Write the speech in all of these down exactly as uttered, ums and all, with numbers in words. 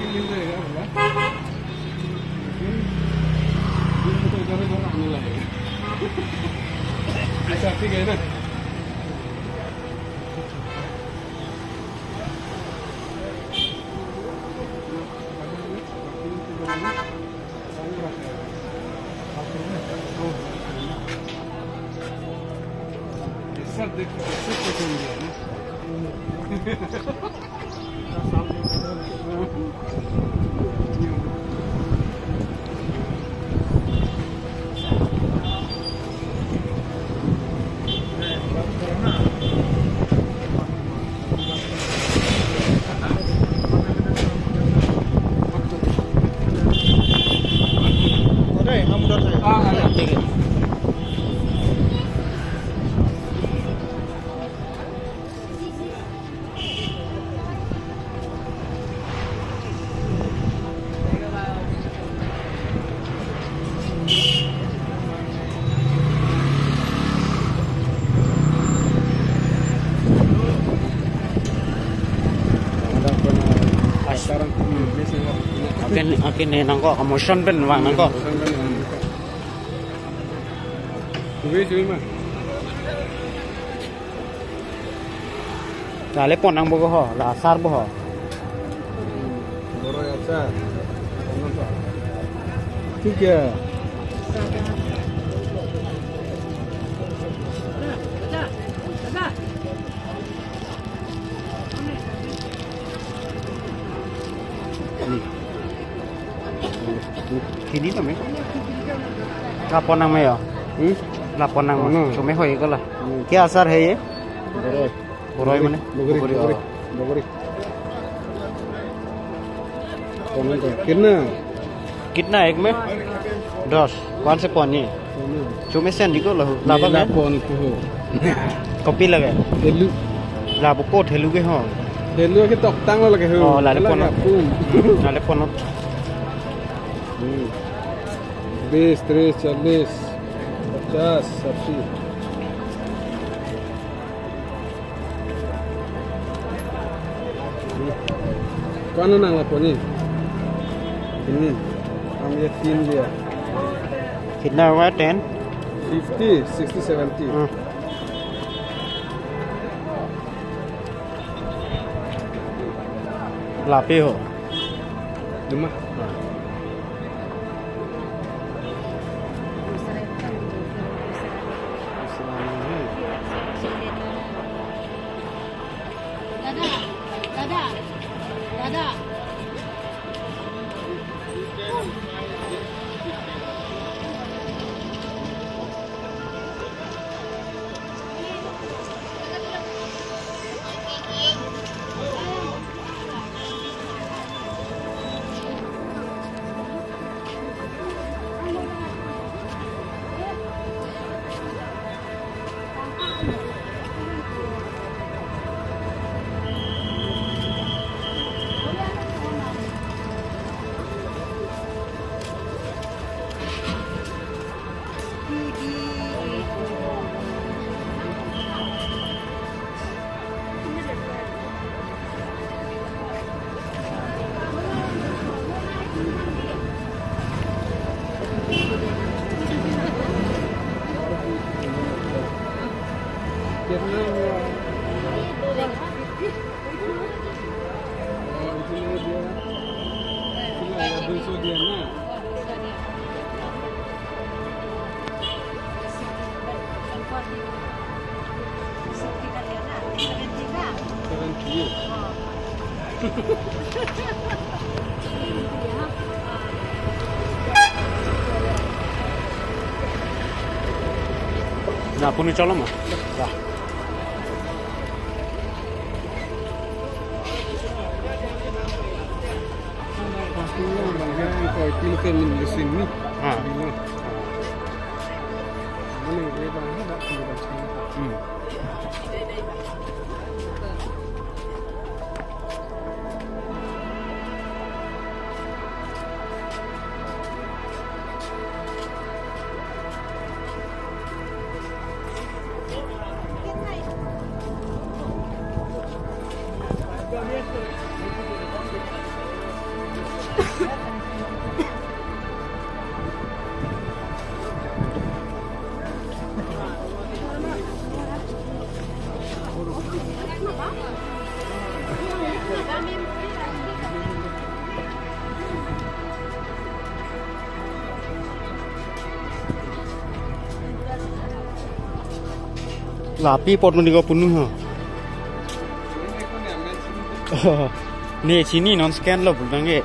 पार्किंग मिल जाएगा बोला, लेकिन तो इधर इधर आने लगेगा। ऐसा ठीक है ना? सब देखो सब पसंद है ना। हम उधर से हाँ हाँ ठीक है। Akin akin ni nangko emotion pen wang nangko. Wei sui mah. Lale pon nang bogo ho, la asar boho. Boro ya cha. ठीक है। Kini tu me. Lapor nang me ya. Hmm? Lapor nang Ano? me. Cuma hoi kala. Kya asar hai ye? Boro. Boroi mane. Bogori. Bogori. Bogori. कौन का कितना कितना एक में दस कौन से पौनी चुमे से निको लो लाभ में कौन को कॉपी लगे डेलू लाभ को ठेलू के हो डेलू के तक्तांग लगे हो ओ लाले पोनो लाले पोनो बीस तीस चालीस पचास अस्सी कौन ना लापोनी ini हम ये तीन लिया कितना हुआ टेन फिफ्टी सिक्सटी सेवेंटी लापे हो lima दादा दादा दादा कितना दो सौ दिया ना ना पुनी चलो मा Kilo ke di sini. Ha. Mana dia bang ada di sini. Hmm. Lapi pot mendigo penuh ha. Nih sini non scan lo bukan ke?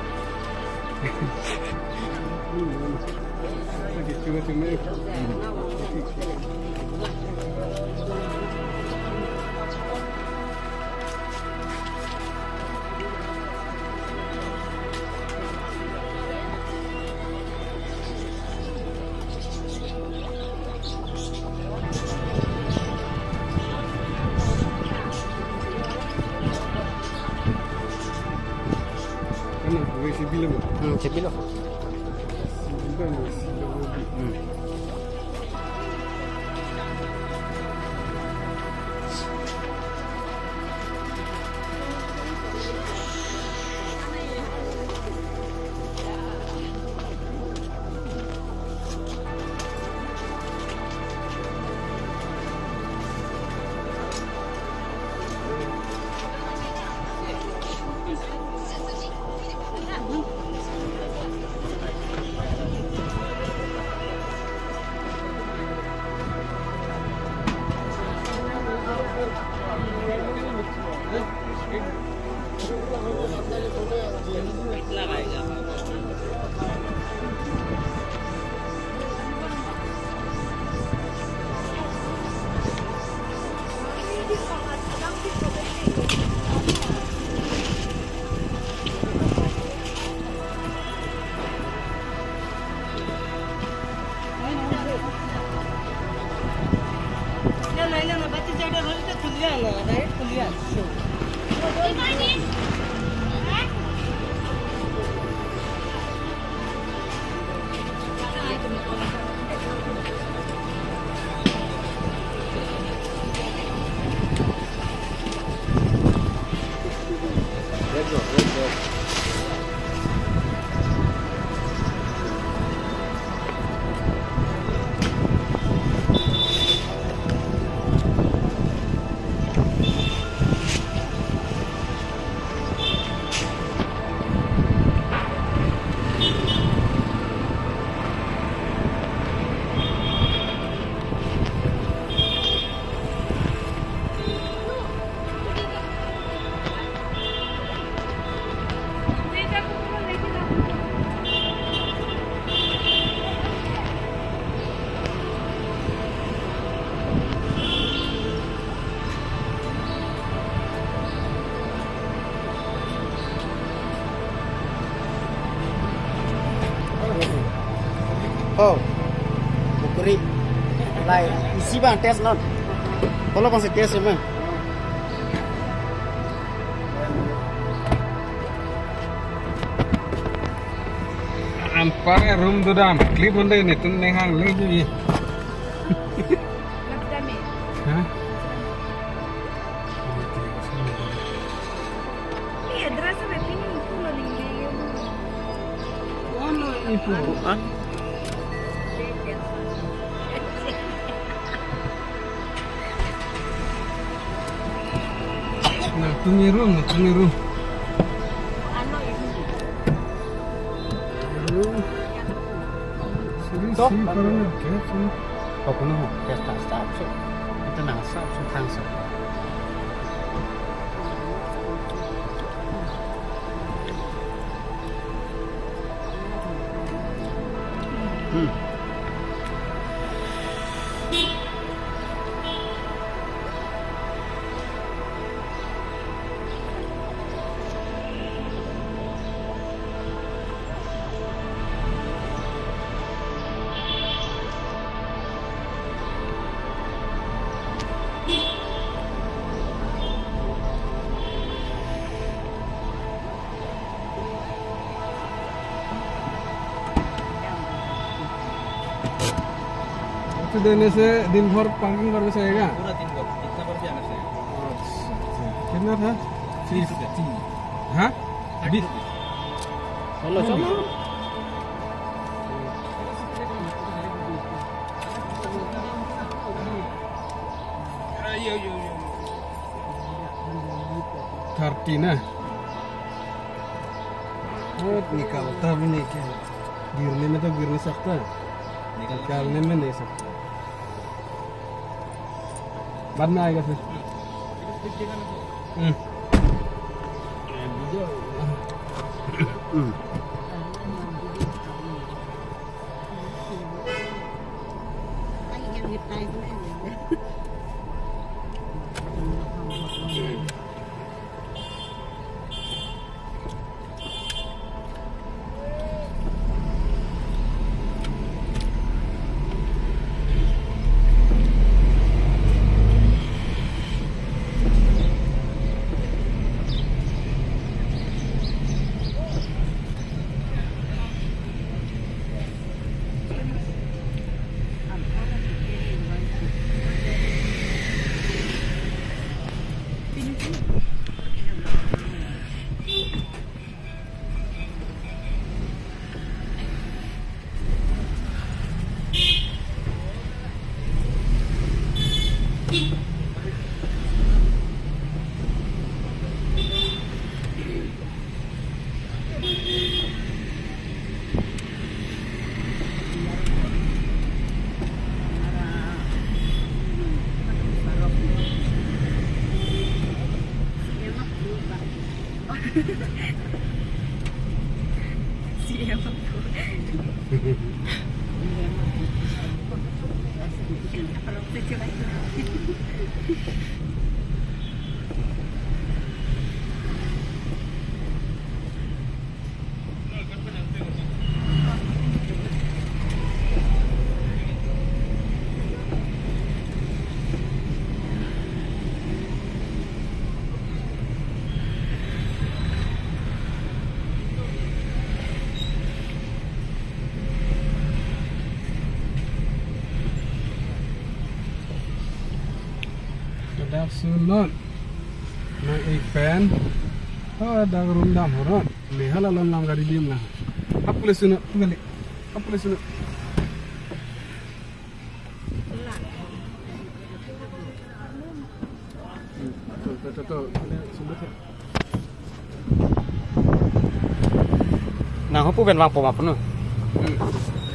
Hmm, cepat lah. Hmm. Oh, bukuri, like isi bang test not, kalau bang test bang. Ampare room tu dah, klip benda ni tu nengang lagi. Hah? Ni address apa ini pulau ni? Mana itu? Ah? Nah, tu ni room, tu ni room. Ano ini? Sini Stop. sini parang ke sini. Kau penuh, ya tak stop so. Kita nak stop so cancel. Hmm. तो देने से दिन भर पार्किंग कर सकेगा पूरा दिन भर कितना भर जाना चाहिए कितना था तीस रुपये हाँ बीस Chalo chalo. थर्टी ना बहुत निकालता भी नहीं क्या गिरने में तो गिर नहीं सकता निकालने में नहीं सकता बाद में आएगा फिर हम्म Sunod ng ikan oh ada rumdam horon lihala lam lam gari dim lah apule sunod gali apule sunod to to to sunod nah hu pu ben wang pom apa nu